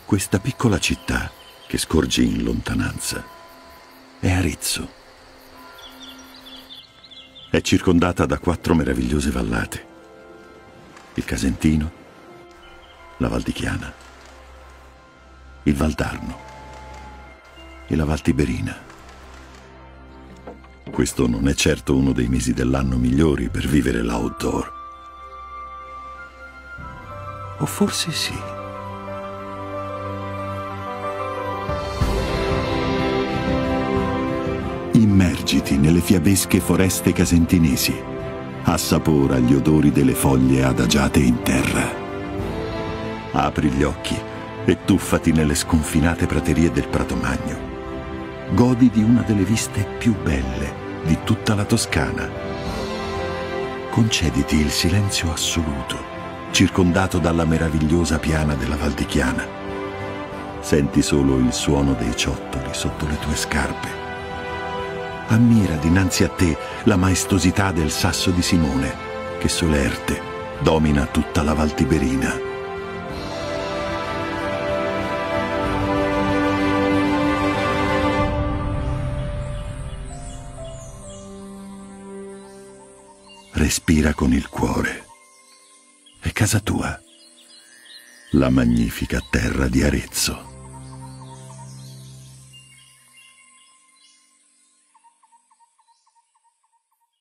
Questa piccola città che scorge in lontananza è Arezzo. È circondata da 4 meravigliose vallate: il Casentino, la Val di Chiana, il Valdarno e la Val Tiberina. Questo non è certo uno dei mesi dell'anno migliori per vivere l'outdoor. O forse sì. Immergiti nelle fiabesche foreste casentinesi. Assapora gli odori delle foglie adagiate in terra. Apri gli occhi e tuffati nelle sconfinate praterie del Prato Magno. Godi di una delle viste più belle di tutta la Toscana. Concediti il silenzio assoluto, circondato dalla meravigliosa piana della Val di Chiana. Senti solo il suono dei ciottoli sotto le tue scarpe. Ammira dinanzi a te la maestosità del Sasso di Simone, che solerte domina tutta la Val Tiberina. Respira con il cuore. È casa tua, la magnifica terra di Arezzo.